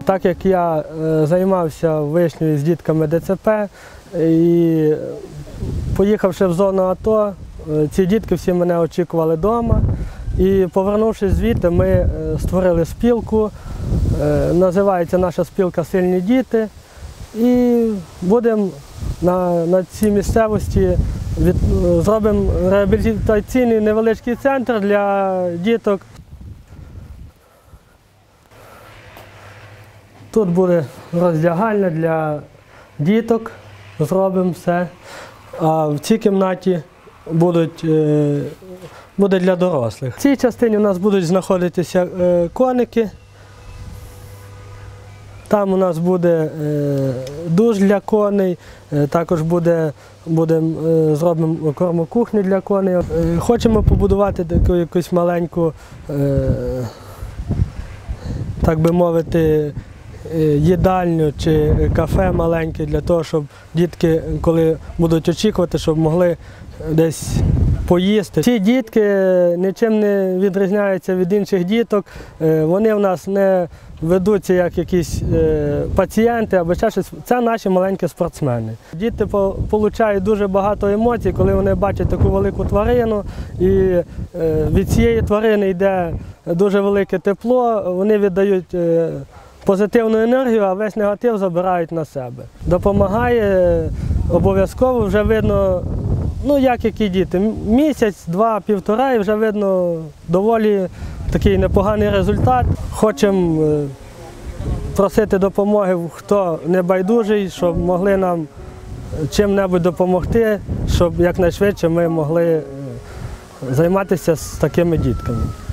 Так як я займався вишнею з дітками ДЦП і поїхавши в зону АТО, ці дітки всі мене очікували вдома. І повернувшись звідти, ми створили спілку, називається наша спілка «Сильні діти». І будемо на цій місцевості зробимо реабілітаційний невеличкий центр для діток. Тут буде роздягальня для діток, зробимо все. А в цій кімнаті буде для дорослих. В цій частині у нас будуть знаходитися коники. Там у нас буде душ для коней, також зробимо кормокухню для коней. Хочемо побудувати таку якусь маленьку, так би мовити, їдальню чи кафе маленьке для того, щоб дітки, коли будуть очікувати, щоб могли десь поїсти. Ці дітки нічим не відрізняються від інших діток, вони в нас не ведуться як якісь пацієнти або ще щось. Це наші маленькі спортсмени. Діти отримують дуже багато емоцій, коли вони бачать таку велику тварину, і від цієї тварини йде дуже велике тепло, вони віддають позитивну енергію, а весь негатив забирають на себе. Допомагає обов'язково, вже видно, які діти. Місяць, два, півтора, і вже видно доволі такий непоганий результат. Хочемо просити допомоги, хто не байдужий, щоб могли нам чим-небудь допомогти, щоб якнайшвидше ми могли займатися з такими дітками.